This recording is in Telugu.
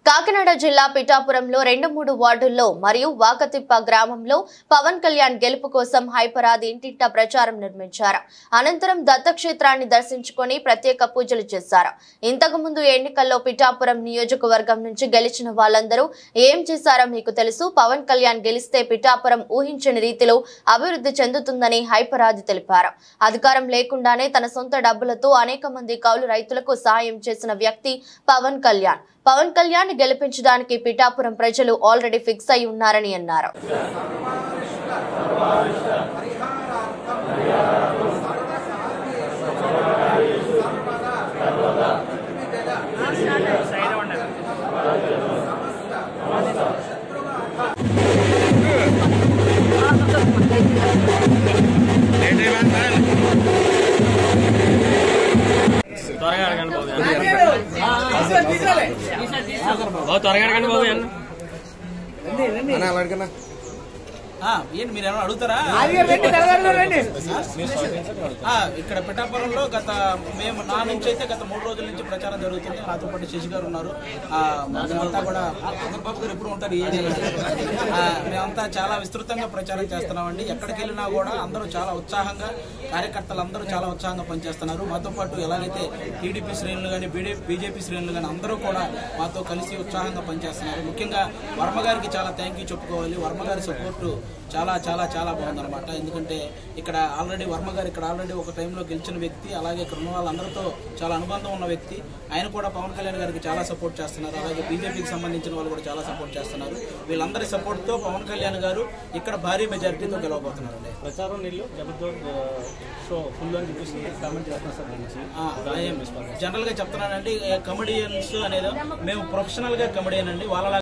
కాకినాడ జిల్లా పిఠాపురంలో 2-3 వార్డుల్లో మరియు వాకతిప్ప గ్రామంలో పవన్ కళ్యాణ్ గెలుపు కోసం హైపరాది ఇంటింటా ప్రచారం నిర్మించారు. అనంతరం దత్తక్షేత్రాన్ని దర్శించుకొని ప్రత్యేక పూజలు చేశారు. ఇంతకు ముందు ఎన్నికల్లో పిఠాపురం నియోజకవర్గం నుంచి గెలిచిన వాళ్ళందరూ ఏం చేశారో మీకు తెలుసు. పవన్ కళ్యాణ్ గెలిస్తే పిఠాపురం ఊహించని రీతిలో అభివృద్ధి చెందుతుందని హైపరాది తెలిపారు. అధికారం లేకుండానే తన సొంత డబ్బులతో అనేక మంది కౌలు రైతులకు సహాయం చేసిన వ్యక్తి పవన్ కళ్యాణ్. పవన్ కళ్యాణ్ గెలిపించడానికి పిఠాపురం ప్రజలు ఆల్రెడీ ఫిక్స్ అయి ఉన్నారని అన్నారు. మీరు ఏమైనా అడుగుతారా? ఇక్కడ పిఠాపురంలో మేము నా నుంచి అయితే గత 3 రోజుల నుంచి ప్రచారం జరుగుతుంది. నాతో పాటు శశి గారు ఉన్నారు. మేమంతా కూడా ఎప్పుడు ఉంటారు. మేమంతా చాలా విస్తృతంగా ప్రచారం చేస్తున్నామండి. ఎక్కడికి వెళ్ళినా కూడా అందరూ చాలా ఉత్సాహంగా, కార్యకర్తలు అందరూ చాలా ఉత్సాహంగా పనిచేస్తున్నారు. మాతో పాటు ఎలాగైతే టీడీపీ శ్రేణులు కానీ బీజేపీ శ్రేణులు కానీ అందరూ కూడా మాతో కలిసి ఉత్సాహంగా పనిచేస్తున్నారు. ముఖ్యంగా వర్మ గారికి చాలా థ్యాంక్ యూ చెప్పుకోవాలి. వర్మ గారి సపోర్టు చాలా చాలా చాలా బాగుందన్నమాట. ఎందుకంటే ఇక్కడ ఆల్రెడీ వర్మ గారు ఆల్రెడీ ఒక టైంలో గెలిచిన వ్యక్తి, అలాగే ఇక్కడ ఉన్న వాళ్ళందరితో చాలా అనుబంధం ఉన్న వ్యక్తి. ఆయన కూడా పవన్ కళ్యాణ్ గారికి చాలా సపోర్ట్ చేస్తున్నారు. అలాగే బీజేపీకి సంబంధించిన వాళ్ళు కూడా చాలా సపోర్ట్ చేస్తున్నారు. వీళ్ళందరి సపోర్ట్తో పవన్ కళ్యాణ్ గారు ఇక్కడ భారీ మెజారిటీతో గెలవబోతున్నారండి. ప్రచారం జనరల్ గా చెప్తున్నానండి, కమెడియన్స్ అనేది మేము ప్రొఫెషనల్ గా కమెడియన్ అండి. వాళ్ళ